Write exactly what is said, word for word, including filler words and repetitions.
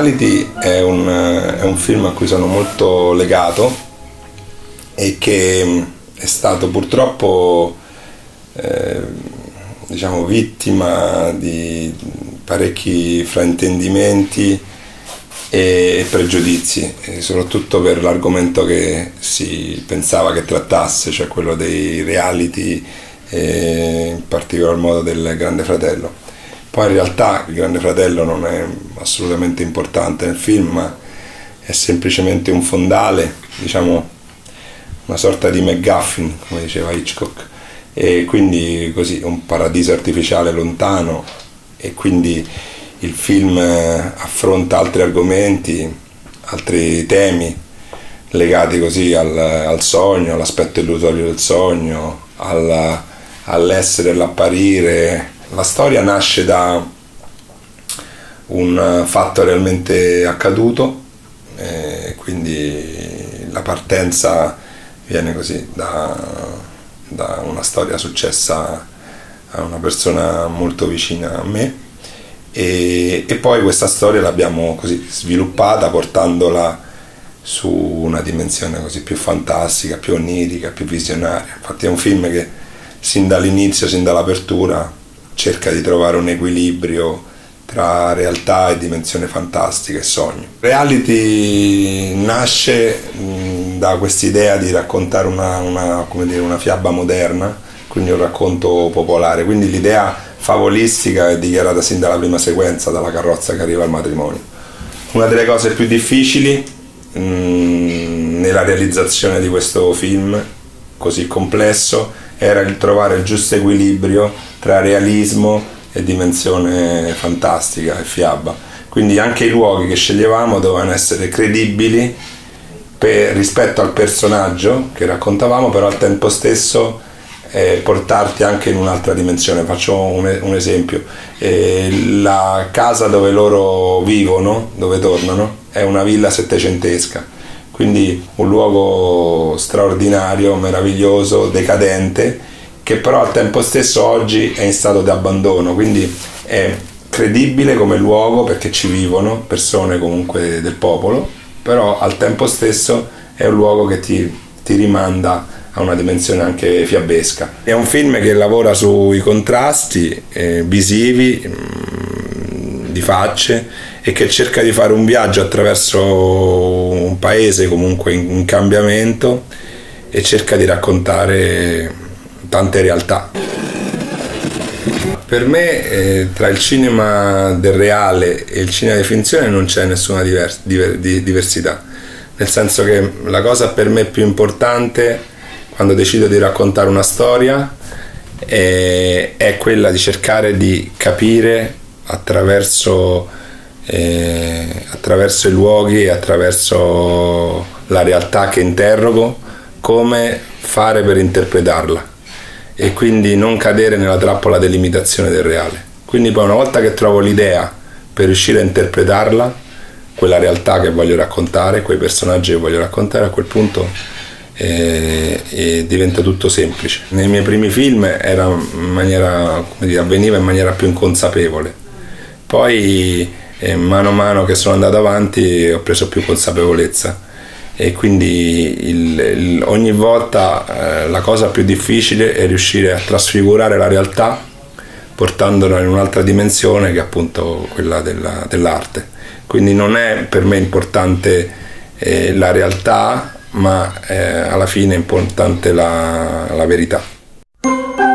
Reality è un, è un film a cui sono molto legato e che è stato purtroppo eh, diciamo vittima di parecchi fraintendimenti e pregiudizi, e soprattutto per l'argomento che si pensava che trattasse, cioè quello dei reality e in particolar modo del Grande Fratello. Poi in realtà il Grande Fratello non è assolutamente importante nel film, ma è semplicemente un fondale, diciamo una sorta di MacGuffin, come diceva Hitchcock, e quindi così un paradiso artificiale lontano, e quindi il film affronta altri argomenti, altri temi legati così al, al sogno, all'aspetto illusorio del sogno, alla, all'essere e all'apparire. La storia nasce da un fatto realmente accaduto, eh, quindi la partenza viene così da, da una storia successa a una persona molto vicina a me, e, e poi questa storia l'abbiamo così sviluppata portandola su una dimensione così più fantastica, più onirica, più visionaria. Infatti è un film che sin dall'inizio, sin dall'apertura, cerca di trovare un equilibrio tra realtà e dimensione fantastica e sogno. Reality nasce mh, da quest'idea di raccontare una, una, come dire, una fiaba moderna, quindi un racconto popolare, quindi l'idea favolistica è dichiarata sin dalla prima sequenza, dalla carrozza che arriva al matrimonio. Una delle cose più difficili mh, nella realizzazione di questo film così complesso era il trovare il giusto equilibrio tra realismo e dimensione fantastica e fiaba. Quindi anche i luoghi che sceglievamo dovevano essere credibili per, rispetto al personaggio che raccontavamo, però al tempo stesso eh, portarti anche in un'altra dimensione. Faccio un, un esempio. Eh, la casa dove loro vivono, dove tornano, è una villa settecentesca. Quindi un luogo straordinario, meraviglioso, decadente, che però al tempo stesso oggi è in stato di abbandono, quindi è credibile come luogo perché ci vivono persone comunque del popolo, però al tempo stesso è un luogo che ti, ti rimanda a una dimensione anche fiabesca. È un film che lavora sui contrasti eh, visivi, mh, di facce, e che cerca di fare un viaggio attraverso un paese comunque in, in cambiamento, e cerca di raccontare tante realtà. Per me eh, tra il cinema del reale e il cinema di finzione non c'è nessuna diver- diver- di- diversità, nel senso che la cosa per me più importante quando decido di raccontare una storia è, è quella di cercare di capire attraverso Eh, attraverso i luoghi e attraverso la realtà che interrogo come fare per interpretarla, e quindi non cadere nella trappola dell'imitazione del reale. Quindi poi una volta che trovo l'idea per riuscire a interpretarla, quella realtà che voglio raccontare, quei personaggi che voglio raccontare, a quel punto eh, eh, diventa tutto semplice. Nei miei primi film era in maniera, come dire, avveniva in maniera più inconsapevole, poi e mano a mano che sono andato avanti ho preso più consapevolezza, e quindi il, il, ogni volta eh, la cosa più difficile è riuscire a trasfigurare la realtà portandola in un'altra dimensione, che è appunto quella della, dell'arte. Quindi non è per me importante eh, la realtà, ma eh, alla fine è importante la, la verità.